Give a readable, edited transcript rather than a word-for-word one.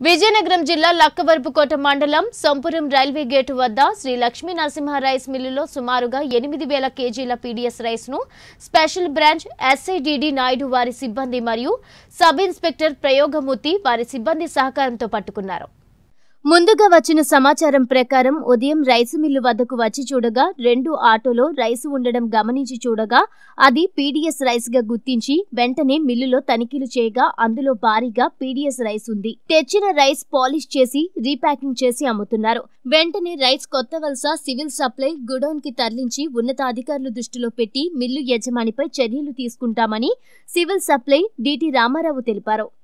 విజయనగరం జిల్లా లక్కవరపుకోట మండలం సంపురం railway gate వద్ద శ్రీ లక్ష్మీ నరసింహ రైస్ మిల్లులో సుమారుగా 8,000 కేజీల P.D.S రైస్ ను special branch SI D D Naidu వారి సిబ్బంది మరియు సబ్ ఇన్స్పెక్టర్ ప్రయోగమూర్తి వారి సిబ్బంది సహకారంతో పట్టుకున్నారు. ముందుగా వచ్చిన సమాచారం ప్రకారం ఉదయం రైసు మిల్లు వద్దకు వచ్చి చూడగా 2 ఆటోలో రైసు ఉండడం గమనించి చూడగా అది P.D.S రైస్ గా గుర్తించి వెంటనే మిల్లులో తనిఖీలు చేయగా అందులో భారీగా P.D.S రైస్ ఉంది. తెచ్చిన రైస్ పాలిష్ చేసి రీప్యాకింగ్ చేసి అమ్ముతున్నారు. వెంటనే rice Kothavalasa civil supply godown కి తరలించి ఉన్నతాధికారులు దృష్టిలో పెట్టి మిల్లు యజమానిపై చర్యలు తీసుకుంటామని సివిల్ సప్లై డి.టి రామారావు తెలిపారు.